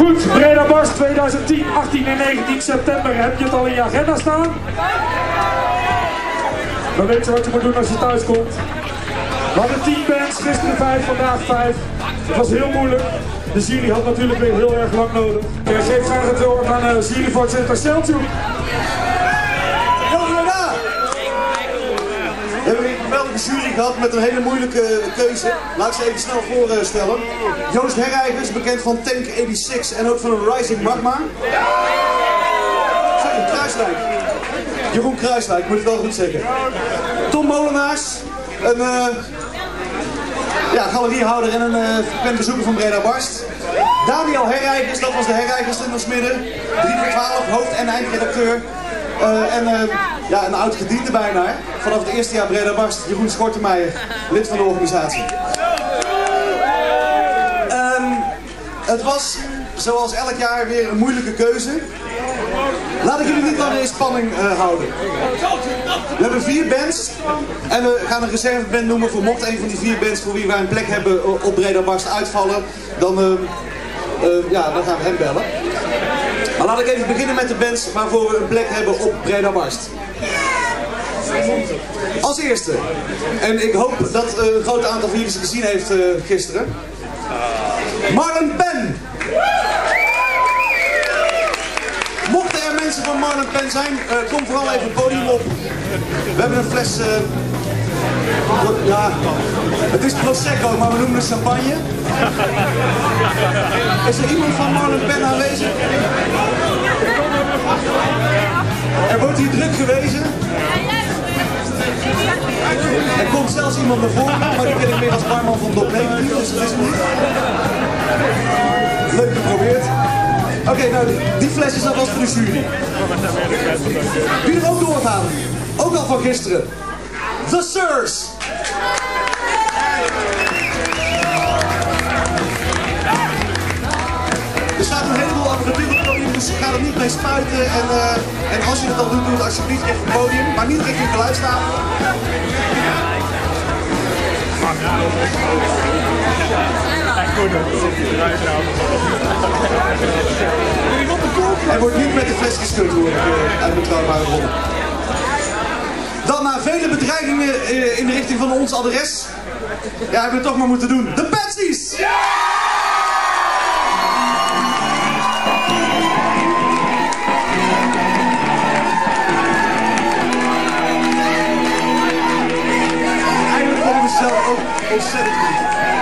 Goed, Breda Barst 2010, 18 en 19 september. Heb je het al in je agenda staan? Dan weet je wat je moet doen als je thuis komt. We hadden 10 bands, gisteren 5, vandaag 5. Het was heel moeilijk. De jury had natuurlijk weer heel erg lang nodig. Ik geef graag het woord aan juryvoorzitter Seltjoek. We hebben een geweldige jury gehad met een hele moeilijke keuze. Laat ik ze even snel voorstellen. Joost Herreigers, bekend van Tank 86 en ook van Rising Magma. Sorry, Kruiswijk. Jeroen Kruiswijk, moet ik wel goed zeggen. Tom Molenaars, een galeriehouder en een frequent bezoeker van Breda Barst. Daniel Herreigers, dat was de Herreigers in ons midden. 3 voor 12, hoofd- en eindredacteur. Een oud gediende bijna, hè? Vanaf het eerste jaar Breda Barst, Jeroen Schortemeijer, lid van de organisatie. Het was, zoals elk jaar, weer een moeilijke keuze. Laat ik jullie niet langer in spanning houden. We hebben 4 bands en we gaan een reserveband noemen voor mocht een van die 4 bands voor wie wij een plek hebben op Breda Barst uitvallen, dan gaan we hem bellen. Maar laat ik even beginnen met de bands waarvoor we een plek hebben op Breda Barst. Als eerste, en ik hoop dat een groot aantal van jullie ze gezien heeft gisteren, Marlon Pen. Mochten er mensen van Marlon Pen zijn, kom vooral even het podium op. We hebben een fles, het is Prosecco, maar we noemen het champagne. Is er iemand van Marlon Pen aanwezig? Er wordt hier druk gewezen. Er komt zelfs iemand naar voren, maar die ken ik meer als barman van Dop 19, dus dat is hem niet. Leuk geprobeerd. Oké, nou die fles is alvast voor de jury. Wie er ook doorgaan, ook al van gisteren. The Sirs. Er staat een heleboel apparatuur op het podium, dus ga er niet mee spuiten. En als je het al doet, doe het alsjeblieft richting het podium, maar niet richting de geluidstafel. Er wordt niet met de fles geschud, hoor ik uit betrouwbare bronnen. Dan na vele bedreigingen in de richting van ons adres, hebben we het toch maar moeten doen. De Patsies! Eigenlijk hebben we zelf ook ontzettend goed.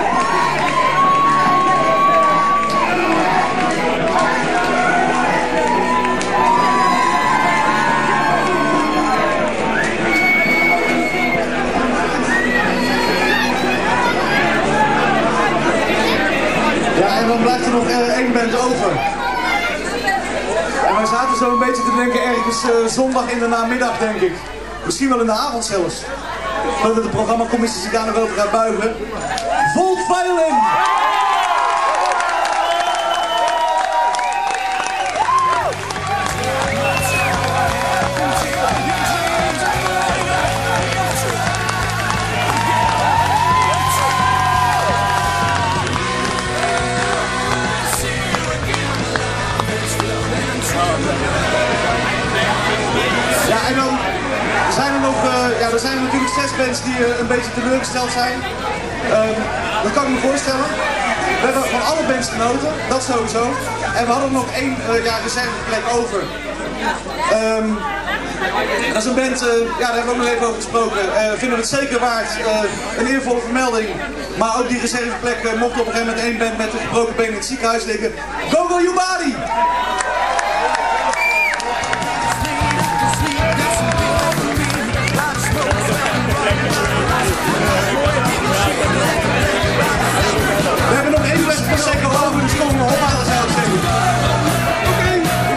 En dan blijft er nog 1 band over. En wij zaten zo een beetje te denken ergens zondag in de namiddag, denk ik. Misschien wel in de avond zelfs. Ik geloof dat de programmacommissie zich daar nog over gaat buigen. Volt Violin! En dan zijn er nog, er zijn natuurlijk 6 bands die een beetje teleurgesteld zijn. Dat kan ik me voorstellen. We hebben van alle bands genoten, dat sowieso. En we hadden nog 1 reserveplek over. Dat is een band, daar hebben we ook nog even over gesproken. Vinden we het zeker waard, een eervolle vermelding. Maar ook die reserveplek mocht op een gegeven moment 1 band met een gebroken been in het ziekenhuis liggen. Go Go You Body! We hebben nog 1 fles Prosecco over, dus kom maar ophalen, zou ik zeggen. Oké.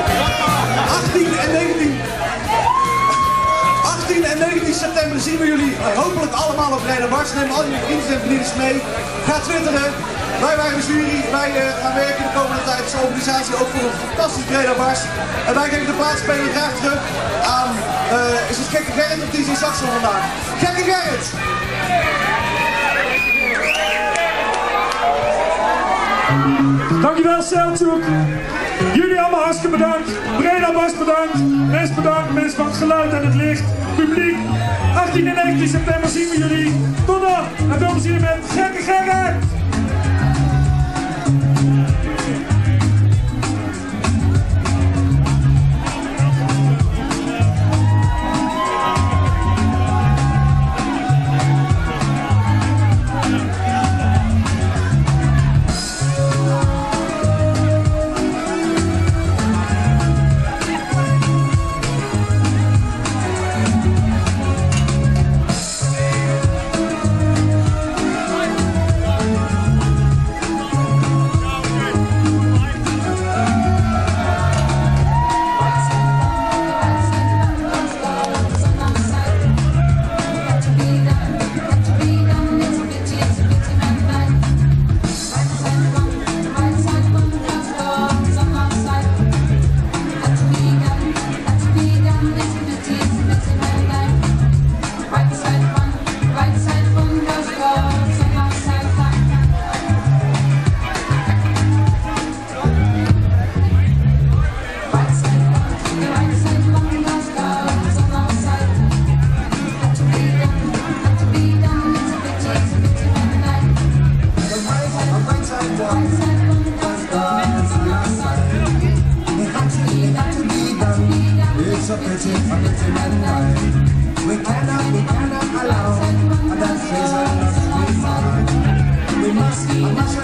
18 en 19 september zien we jullie hopelijk allemaal op Breda Barst. Neem al je vrienden en vriendinnen mee. Ga twitteren. Wij waren de jury. Wij gaan werken de komende tijd als organisatie ook voor een fantastisch Breda Barst. En wij geven de plaatsspeler graag terug aan, is het Gekke Gerrit of DJ Saxon vandaag? Gekke Gerrit! Dankjewel Selçuk. Jullie allemaal hartstikke bedankt. Breda Bas bedankt. Mensen van het geluid en het licht. Publiek. 18 en 19 september zien we jullie. Tot dan. En veel plezier met Gekke Gerrit. We cannot allow that phase of love to be fine. We must